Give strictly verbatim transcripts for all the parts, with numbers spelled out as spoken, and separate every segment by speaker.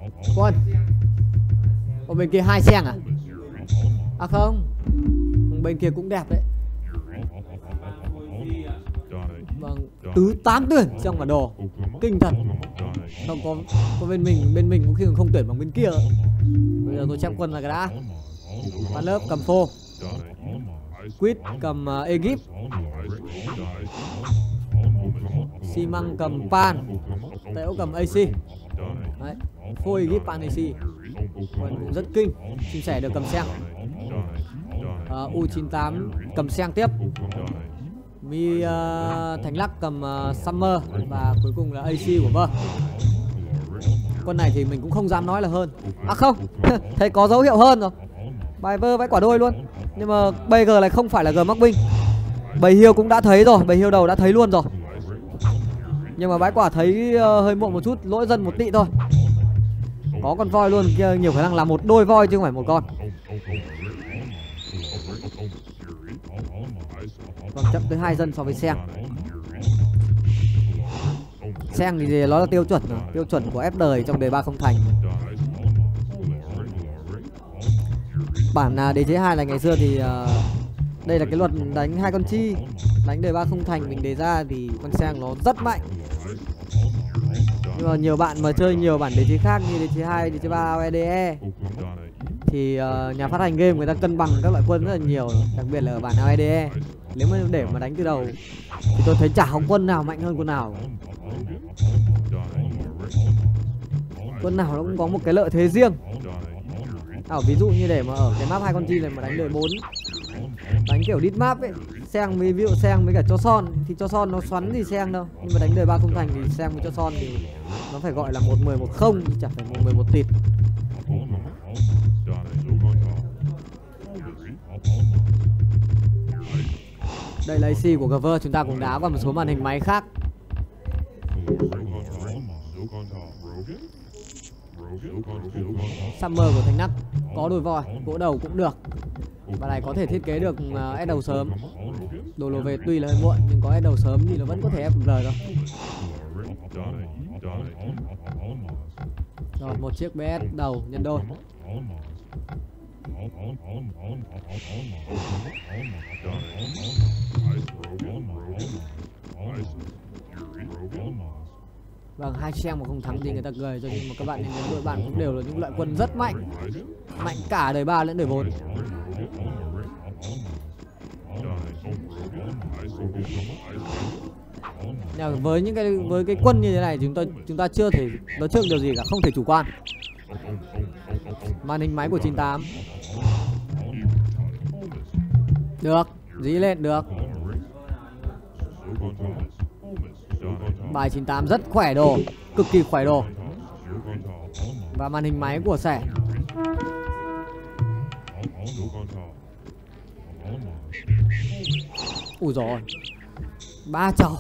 Speaker 1: Quân. Ở bên kia hai xeng à? À không, bên kia cũng đẹp đấy. Vâng, tứ tám tuyển trong bản đồ, kinh thật. Không có, có bên mình, bên mình có khi còn không tuyển bằng bên kia. Bây giờ tôi chép quân là cái đã. Phan lớp cầm phô, Quýt cầm uh, Egypt, xi măng cầm Pan, Tễu cầm a xê. Đấy, phô Egypt Pan a xê. Quân cũng rất kinh. Chim sẻ được cầm xeng. uh, U chín tám cầm xeng tiếp. Mi uh, Thành Lắc cầm uh, Summer. Và cuối cùng là a xê của Vơ. Quân này thì mình cũng không dám nói là hơn. À không, thấy có dấu hiệu hơn rồi. Bài Vơ vãi quả đôi luôn. Nhưng mà bây giờ này không phải là G mắc binh. Bầy hiêu cũng đã thấy rồi, bầy hiêu đầu đã thấy luôn rồi. Nhưng mà bãi quả thấy uh, hơi muộn một chút, lỗi dân một tị thôi. Có con voi luôn, kia nhiều khả năng là một đôi voi chứ không phải một con. Vâng, chậm tới hai dân so với xeng. Xeng thì nó là tiêu chuẩn rồi, tiêu chuẩn của ép đời trong đề ba không thành. Bản uh, đế chế hai là ngày xưa thì uh, đây là cái luật đánh hai con chi. Đánh đề ba không thành mình đề ra thì con xeng nó rất mạnh. Nhưng mà nhiều bạn mà chơi nhiều bản đế chế khác như đế chế hai, đế chế ba, a o e đê e thì uh, nhà phát hành game người ta cân bằng các loại quân rất là nhiều, đặc biệt là ở bản a o e đê e. Nếu mà để mà đánh từ đầu thì tôi thấy chả có quân nào mạnh hơn quân nào. Quân nào nó cũng có một cái lợi thế riêng. À, ví dụ như để mà ở cái map hai con chi này mà đánh đời bốn, đánh kiểu đít map ấy, xeng với ví dụ xeng với cả cho son thì cho son nó xoắn gì xeng đâu, nhưng mà đánh đời ba không thành thì xeng với cho son thì nó phải gọi là một mười một không, chẳng phải một mười một tịt. Đây là a xê của Cover, chúng ta cũng đá qua một số màn hình máy khác. Summer của Thành Nắc có đôi voi, gỗ đầu cũng được. Và này có thể thiết kế được uh, ép đầu sớm. Đồ lô về tuy là hơi muộn nhưng có ép đầu sớm thì nó vẫn có thể ép lời thôi. Rồi, một chiếc bê ét đầu nhân đôi. Vâng, hai xeng mà không thắng thì người ta cười cho, nhưng mà các bạn nên nhớ đội bạn cũng đều là những loại quân rất mạnh. Mạnh cả đời ba lẫn đời bốn. Nhưng với những cái với cái quân như thế này chúng ta chúng ta chưa thể nói trước điều gì cả, không thể chủ quan. Màn hình máy của chín tám. Được, dí lên được. Bài chín tám rất khỏe đồ, cực kỳ khỏe đồ. Và màn hình máy của sẻ. Ui dồi, ba cháu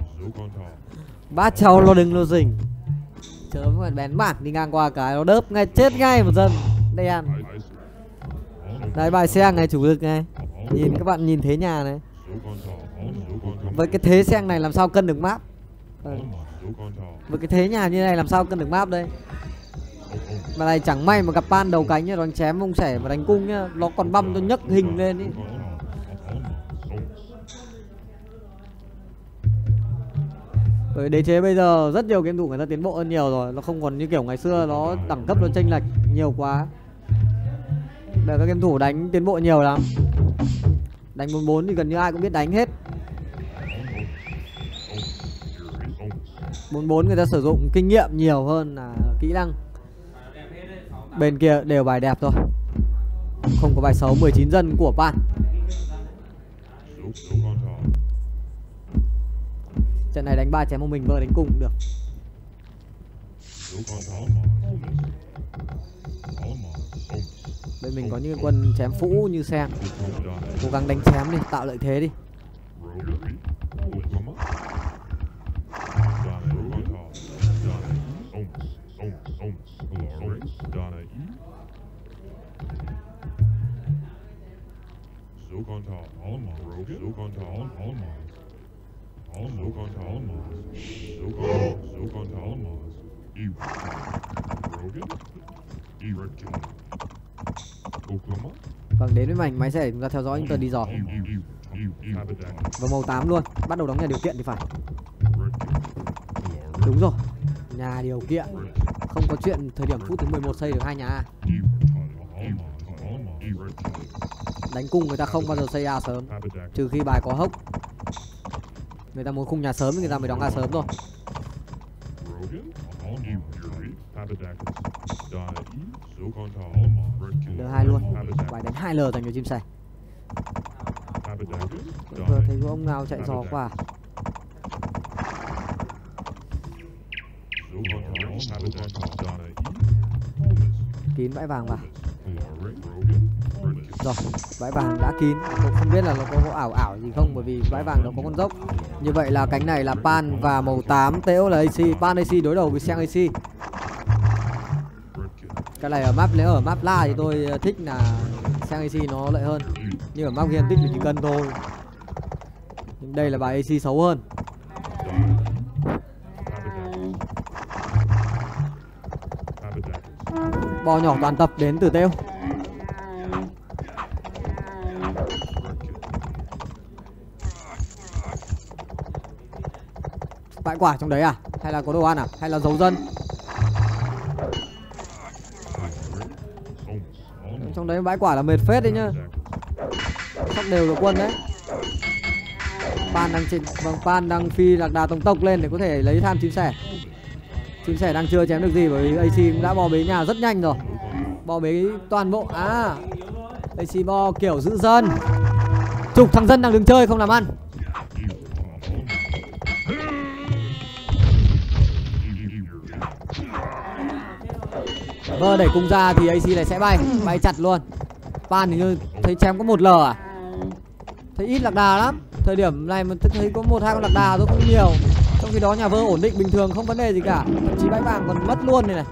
Speaker 1: ba cháu nó đừng nó rình. Chớ phải bén bản đi ngang qua cái nó đớp ngay, chết ngay một dân. Đây ăn. Đây bài xeng này chủ lực này. Nhìn các bạn nhìn thế nhà này. Với cái thế xeng này làm sao cân được map. Ừ. Với cái thế nhà như này làm sao cân được map đây. Mà này chẳng may mà gặp Pan đầu cánh nhá, đánh chém ông sẻ và đánh cung nhá, nó còn băm cho nhấc hình lên ý. Bởi đế chế bây giờ rất nhiều game thủ người ta tiến bộ hơn nhiều rồi, nó không còn như kiểu ngày xưa nó đẳng cấp nó chênh lệch nhiều quá. Bây giờ các game thủ đánh tiến bộ nhiều lắm. Đánh bốn bốn thì gần như ai cũng biết đánh hết. bốn bốn người ta sử dụng kinh nghiệm nhiều hơn là kỹ năng. Bên kia đều bài đẹp thôi, không có bài xấu. Mười chín dân của Pan. Trận này đánh ba chém một mình vơ đánh cùng cũng được. Bên mình có những quân chém phũ như xeng, cố gắng đánh chém đi, tạo lợi thế đi. Vâng, đến với mảnh máy xe chúng ta theo dõi những tờ đi dò. Và màu tám luôn, bắt đầu đóng nhà điều kiện thì phải. Đúng rồi, nhà điều kiện. Không có chuyện thời điểm phút thứ mười một xây được hai nhà A. Đánh cung người ta không bao giờ xây A sớm, trừ khi bài có hốc. Người ta muốn khung nhà sớm thì người ta mới đóng A sớm thôi. L hai luôn, bài đánh hai L dành cho chim sẻ. Vừa thấy có ông nào chạy giò qua. Kín bãi vàng vào. Rồi, bãi vàng đã kín. Tôi không biết là nó có, có ảo ảo gì không, bởi vì bãi vàng nó có con dốc. Như vậy là cánh này là Pan và màu tám, Tễu là a xê. Pan a xê đối đầu với Sang a xê. Cái này ở map, nếu ở map La thì tôi thích là Sang a xê nó lợi hơn. Nhưng ở map Gigantic thì chỉ cần thôi. Nhưng đây là bài a xê xấu hơn. Bò nhỏ toàn tập đến từ Tễu. Bãi quả trong đấy à? Hay là có đồ ăn à? Hay là dấu dân? Trong đấy bãi quả là mệt phết đấy nhá. Sắp đều được quân đấy. Pan đang trên, vâng, Pan đang phi lạc đà tông tộc lên để có thể lấy tham chim sẻ. Chim sẻ đang chưa chém được gì bởi vì a xê cũng đã bò bế nhà rất nhanh rồi. Bò bế toàn bộ. À, a xê bò kiểu giữ dân. Chục thằng dân đang đứng chơi không làm ăn. Vơ đẩy cung ra thì a xê này sẽ bay, bay chặt luôn. Pan thì như thấy chém có một L à? Thấy ít lạc đà lắm. Thời điểm này mình thấy có một hai con lạc đà thôi, không nhiều. Trong khi đó nhà Vơ ổn định bình thường, không vấn đề gì cả. Thậm chí bãi vàng còn mất luôn này này.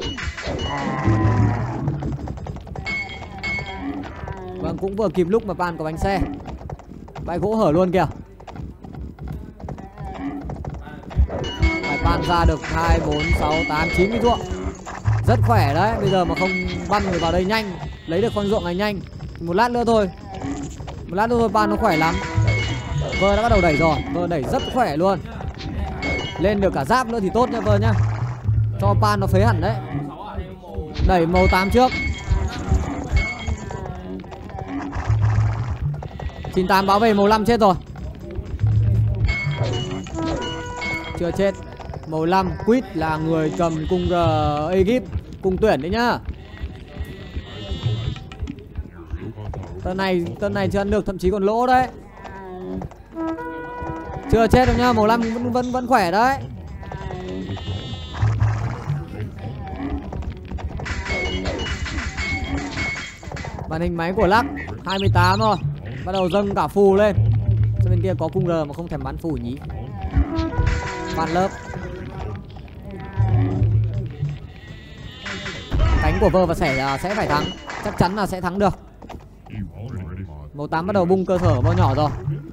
Speaker 1: Vâng, cũng vừa kịp lúc mà Pan có bánh xe. Bãi gỗ hở luôn kìa. Bãi Pan ra được hai, bốn, sáu, tám, chín cái ruộng. Rất khỏe đấy, bây giờ mà không băm người vào đây nhanh, lấy được con ruộng này nhanh. Một lát nữa thôi. Một lát nữa thôi Pan nó khỏe lắm. Vơ đã bắt đầu đẩy rồi, Vơ đẩy rất khỏe luôn. Lên được cả giáp nữa thì tốt nha Vơ nhá. Cho Pan nó phế hẳn đấy. Đẩy màu tám trước. chín tám báo về màu năm chết rồi. Chưa chết. Màu năm Quýt là người cầm cung R Egypt, cung tuyển đấy nhá. Tân này, tân này chưa ăn được, thậm chí còn lỗ đấy. Chưa chết đâu nhá, màu năm vẫn vẫn vẫn khỏe đấy. Màn hình máy của Lắc hai mươi tám rồi. Bắt đầu dâng cả phù lên. Cho bên kia có cung R mà không thèm bắn phù nhí. Phản lớp. Cánh của Vơ và Sẻ sẽ phải thắng. Chắc chắn là sẽ thắng được. Màu tám bắt đầu bung cơ sở bao nhỏ rồi.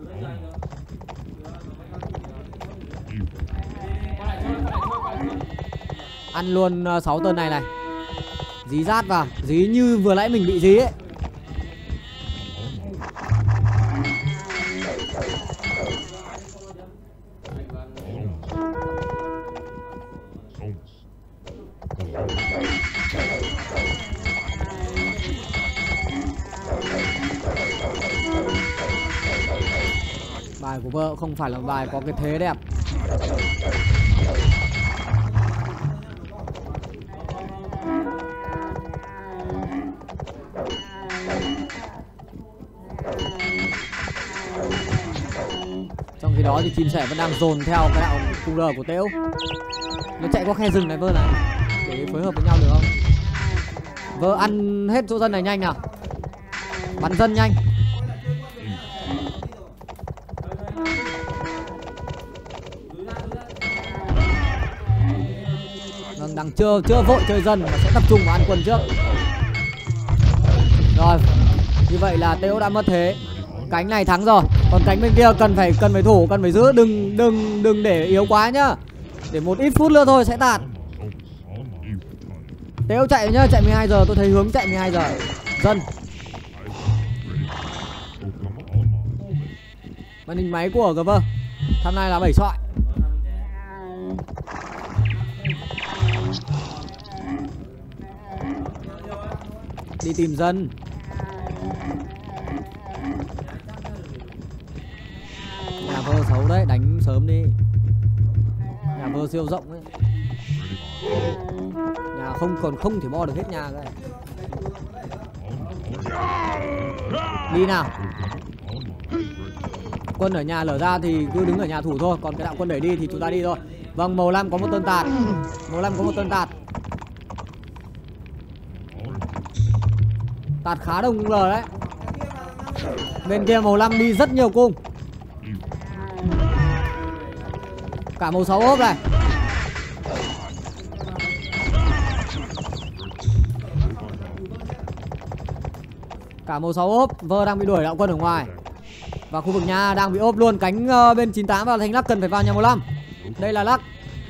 Speaker 1: Ăn luôn sáu tơn này này. Dí rát vào. Dí như vừa nãy mình bị dí ấy. Bài của Vơ không phải là bài có cái thế đẹp. Trong khi đó thì chim sẻ vẫn đang dồn theo cái đạo cung R của Tễu. Nó chạy qua khe rừng này Vơ này, để phối hợp với nhau được không? Vơ ăn hết chỗ dân này nhanh nào. Bắn dân nhanh. Vâng, đang chưa chưa vội chơi dân mà sẽ tập trung vào ăn quân trước. Rồi, như vậy là Tễu đã mất thế. Cánh này thắng rồi. Còn cánh bên kia cần phải cần phải thủ, cần phải giữ, đừng đừng đừng để yếu quá nhá. Để một ít phút nữa thôi sẽ tạt. Tếu chạy nhá, chạy mười hai giờ, tôi thấy hướng chạy mười hai giờ. Dân. Màn hình máy của Gờ. Tham này là bảy sọi. Đi tìm dân. Nhà Vơ xấu đấy, đánh sớm đi. Nhà Vơ siêu rộng ấy. Nhà không còn không thể bo được hết nhà đây. Đi nào. Quân ở nhà lở ra thì cứ đứng ở nhà thủ thôi. Còn cái đạo quân đẩy đi thì chúng ta đi thôi. Vâng, màu lam có một tên tạt. Màu lam có một tên tạt. Tạt khá đông cung lờ đấy. Bên kia màu lam đi rất nhiều cung. Cả màu sáu ốp này. Cả màu sáu ốp. Vơ đang bị đuổi đạo quân ở ngoài. Và khu vực nhà đang bị ốp luôn. Cánh uh, bên chín tám và thành lắc cần phải vào nhà màu năm. Đây là lắc.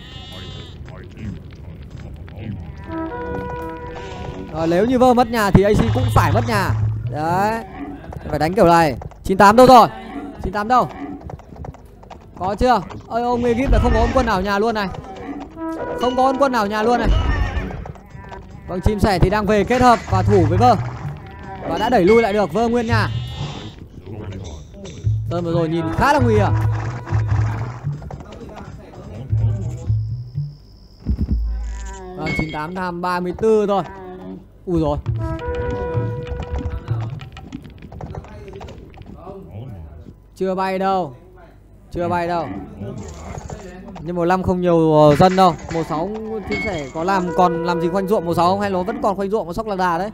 Speaker 1: Rồi, nếu như Vơ mất nhà thì a xê cũng phải mất nhà. Đấy. Phải đánh kiểu này. chín tám đâu rồi? chín tám đâu? Có chưa? Ơi ông Nghê Gíp là không có ông quân nào nhà luôn này. Không có ông quân nào nhà luôn này. Vâng, chim sẻ thì đang về kết hợp và thủ với Vơ. Và đã đẩy lui lại được Vơ nguyên nhà. Tơn vừa rồi nhìn khá là nguy hiểm. Vâng, chín tám tham ba mươi tư thôi. Ui rồi. Chưa bay đâu. Chưa bay đâu. Nhưng màu năm không nhiều dân đâu. Màu sáu chim sẻ có làm còn làm gì khoanh ruộng màu sáu không? Hay nó vẫn còn khoanh ruộng, nó sóc lạc đà đấy.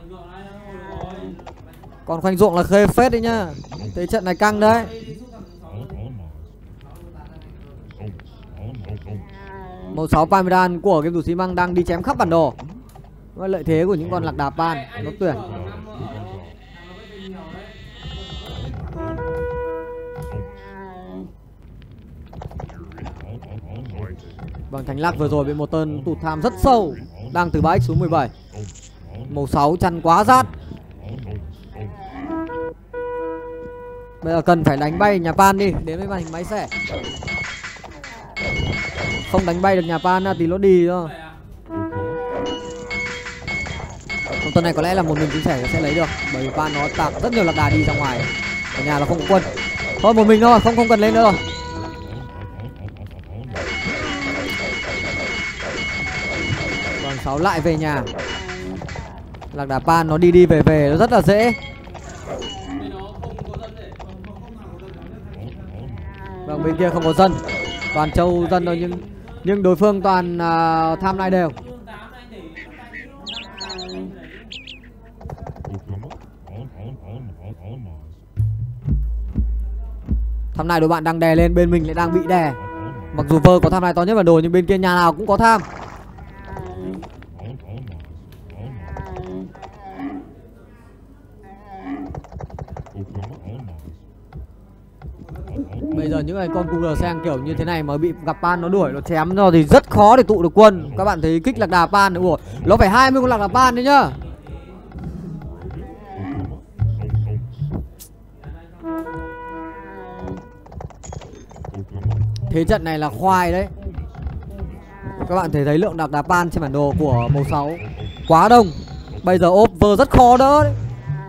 Speaker 1: Còn khoanh ruộng là khê phết đấy nhá. Thế trận này căng đấy. Màu sáu Parmesan của game thủ xi măng đang đi chém khắp bản đồ. Và lợi thế của những con lạc đà pan nó tuyển. Vâng, thành lắc vừa rồi bị một tên tụt tham rất sâu. Đang từ ba x xuống mười bảy. Màu sáu chăn quá rát. Bây giờ cần phải đánh bay nhà pan đi. Đến với màn hình máy xẻ. Không đánh bay được nhà pan thì nó đi thôi. Còn tuần này có lẽ là một mình chim sẻ sẽ lấy được. Bởi vì pan nó tạt rất nhiều lạc đà đi ra ngoài. Ở nhà là không có quân. Thôi một mình thôi, không không cần lên nữa rồi. Còn sáu lại về nhà. Lạc đà pan nó đi đi về về nó rất là dễ. Vâng, bên kia không có dân. Toàn châu dân thôi, nhưng nhưng đối phương toàn uh, tham lai đều. Tham lai đối bạn đang đè lên, bên mình lại đang bị đè. Mặc dù Vơ có tham lai to nhất bản đồ nhưng bên kia nhà nào cũng có tham. Bây giờ những cái con cung lờ sang kiểu như thế này mà bị gặp pan nó đuổi nó chém rồi thì rất khó để tụ được quân. Các bạn thấy kích lạc đà pan nữa, nó phải hai mươi con lạc đà pan đấy nhá. Thế trận này là khoai đấy. Các bạn thấy thấy lượng lạc đà pan trên bản đồ của màu sáu quá đông. Bây giờ ốp Vơ rất khó đỡ đấy.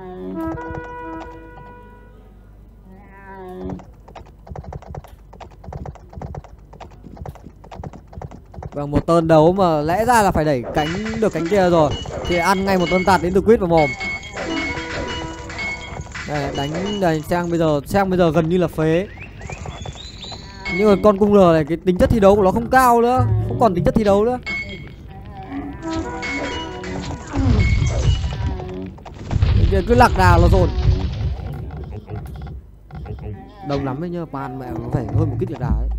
Speaker 1: Vâng, một tên đấu mà lẽ ra là phải đẩy cánh được cánh kia rồi thì ăn ngay một tên tạt đến từ quýt vào mồm. Đây, đánh đây, sang bây giờ sang bây giờ gần như là phế. Nhưng mà con cung lờ này cái tính chất thi đấu của nó không cao nữa, không còn tính chất thi đấu nữa. Cái cứ lạc đà nó dồn. Đông lắm đấy nhá, pan mẹ nó phải hơn một kích lạc đà ấy.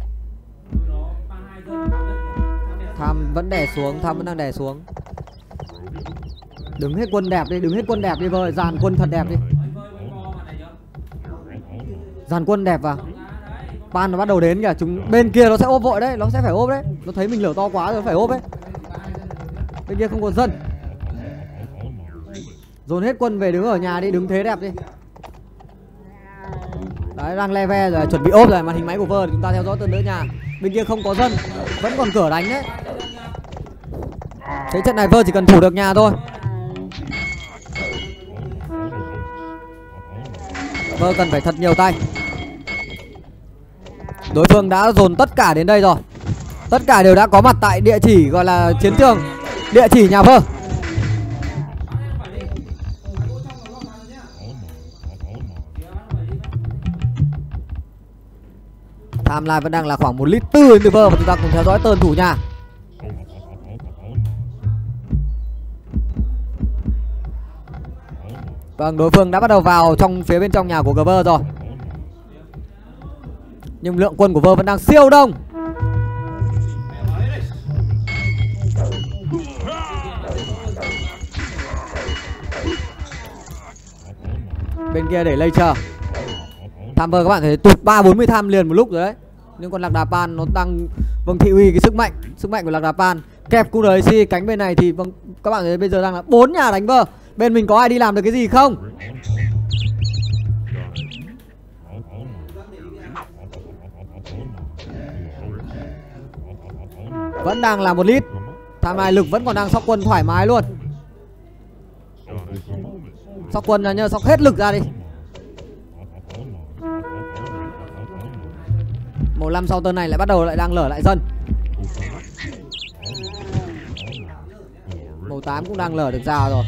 Speaker 1: Tham vẫn đè xuống, Tham vẫn đang đè xuống. Đứng hết quân đẹp đi, đứng hết quân đẹp đi vơi, dàn quân thật đẹp đi. Dàn quân đẹp vào. Pan nó bắt đầu đến kìa, chúng bên kia nó sẽ ốp vội đấy, nó sẽ phải ốp đấy. Nó thấy mình lửa to quá rồi phải ốp đấy. Bên kia không có dân. Dồn hết quân về đứng ở nhà đi, đứng thế đẹp đi. Đấy, đang level rồi, chuẩn bị ốp rồi, màn hình máy của Vơ. Chúng ta theo dõi tên đỡ nhà. Bên kia không có dân, vẫn còn cửa đánh đấy. Thế trận này Vơ chỉ cần thủ được nhà thôi. Vơ cần phải thật nhiều tay. Đối phương đã dồn tất cả đến đây rồi. Tất cả đều đã có mặt tại địa chỉ gọi là chiến trường, địa chỉ nhà Vơ. Timeline vẫn đang là khoảng một lít tư từ Vơ. Và chúng ta cùng theo dõi tơn thủ nhà. Vâng, đối phương đã bắt đầu vào trong phía bên trong nhà của Vơ rồi. Nhưng lượng quân của Vơ vẫn đang siêu đông. Bên kia để laser. Tham Vơ các bạn thấy tụt ba bốn mươi tham liền một lúc rồi đấy. Nhưng còn Lạc Đà Pan nó đang vâng thị uy cái sức mạnh, sức mạnh của Lạc Đà Pan. Kẹp cu đời si cánh bên này thì vâng các bạn thấy bây giờ đang là bốn nhà đánh Vơ. Bên mình có ai đi làm được cái gì không? Vẫn đang là một lít. Tham này lực vẫn còn đang sóc quân thoải mái luôn. Sóc quân là nhớ sóc hết lực ra đi. Màu năm sau tơn này lại bắt đầu lại đang lở lại dân. Màu tám cũng đang lở được ra rồi.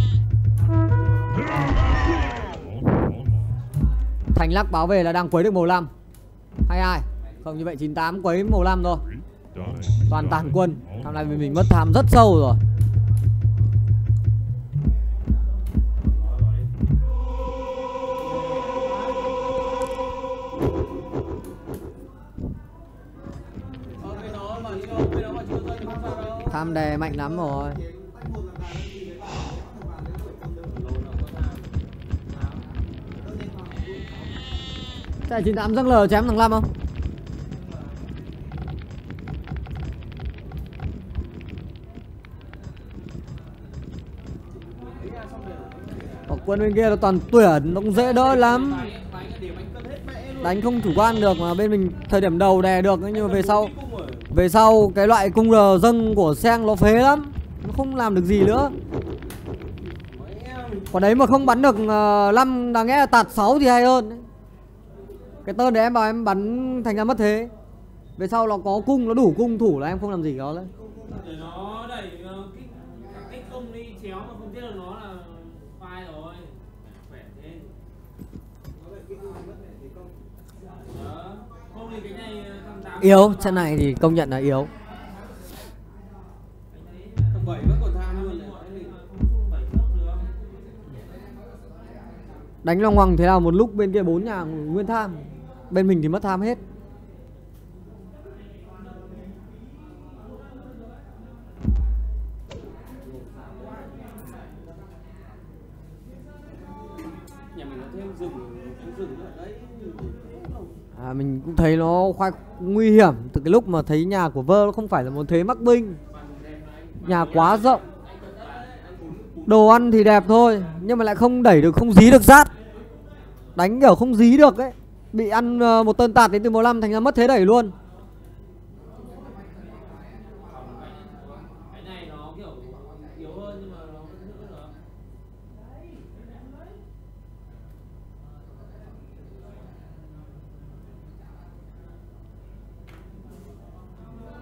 Speaker 1: Thành Lắc báo về là đang quấy được màu năm. Hay ai? Không, như vậy chín tám quấy màu năm rồi. Toàn tàn quân. Tham này mình mất tham rất sâu rồi. Tham đè mạnh lắm rồi. Cái chín tám dâng lờ chém thằng Lâm không? Còn quân bên kia là toàn tuyển, nó cũng dễ đỡ lắm. Đánh không chủ quan được mà bên mình thời điểm đầu đè được, nhưng mà về sau Về sau cái loại cung R dâng của Seng nó phế lắm. Nó không làm được gì nữa. Còn đấy mà không bắn được năm, đáng nghe là tạt sáu thì hay hơn. Cái tơn đấy em bảo em bắn thành ra mất thế. Về sau nó có cung, nó đủ cung thủ là em không làm gì đó đấy.
Speaker 2: Để nó đẩy cái công đi chéo mà không biết là nó là phai rồi. Khỏe thế. Không thì cái này
Speaker 1: yếu, chân này thì công nhận là yếu. Đánh long hoàng thế nào một lúc bên kia bốn nhà nguyên tham. Bên mình thì mất tham hết. À, mình cũng thấy nó khoai nguy hiểm từ cái lúc mà thấy nhà của Vơ nó không phải là một thế mắc binh. Nhà quá rộng. Đồ ăn thì đẹp thôi, nhưng mà lại không đẩy được, không dí được rát. Đánh kiểu không dí được ấy. Bị ăn một tơn tạt đến từ màu năm thành ra mất thế đẩy luôn.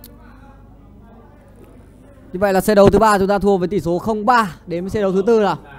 Speaker 1: Như vậy là xe đấu thứ ba chúng ta thua với tỷ số không ba. Đến với xe đấu thứ tư nào.